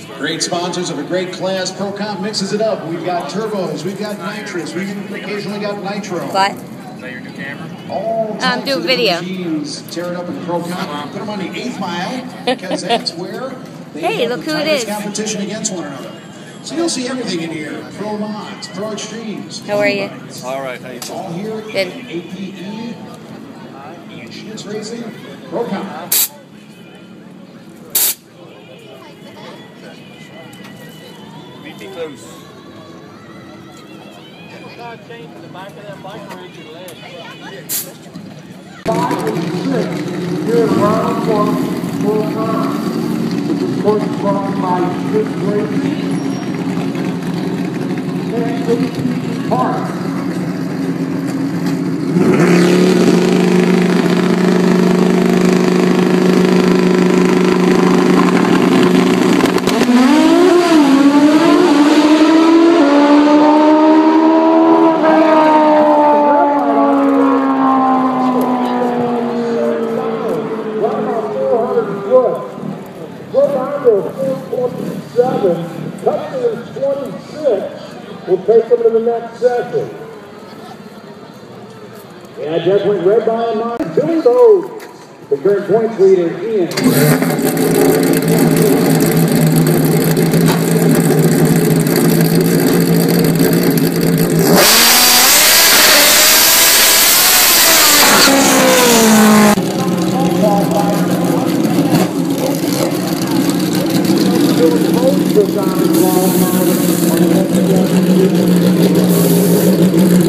Great sponsors of a great class. Pro Comp mixes it up. We've got turbos, we've got nitrous, we've occasionally got nitro. What? Is that your new camera? All types do of video. machines. Tear it up in Pro Comp. Put them on the 8th mile because that's where they Hey, have look the who it tightest is. competition against one another. So you'll see everything in here. Pro mods, Pro Extremes. How are you? All right, how you It's doing? all here Good. in APE, Insurance Racing, Pro Comp. Be close. Change the back of that bike rig your leg. 5 and 6 here in round 1 full time, which is of course brought by Swiss Racing and APE Park. Go down to 427, cut to 26, we'll take them to the next session. Yeah, just went red by a mile. Billy Vose, the current points leader in. Goes on his long